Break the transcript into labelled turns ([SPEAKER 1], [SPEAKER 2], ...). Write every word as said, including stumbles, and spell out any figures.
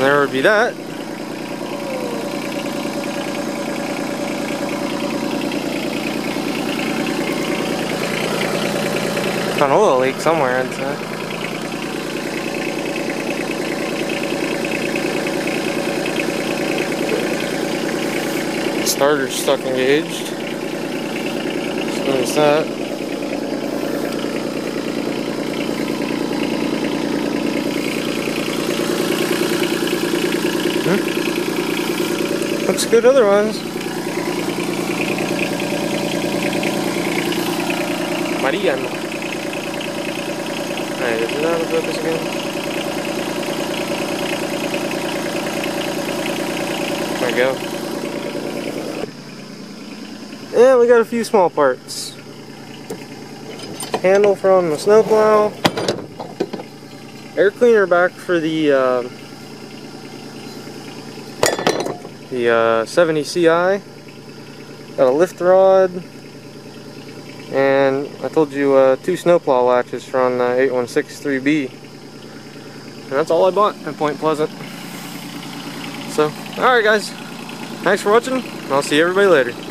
[SPEAKER 1] there would be that. An oil leak somewhere inside. Starter's stuck engaged. Just notice that. Hmm? Looks good otherwise. Mariano. Alright, is it out of focus again? There we go. Yeah, we got a few small parts. Handle from the snowplow. Air cleaner back for the uh, the uh, seventy C I. Got a lift rod. And I told you uh, two snowplow latches from uh, eighty-one sixty-three B. And that's all I bought at Point Pleasant. So, alright guys. Thanks for watching. I'll see everybody later.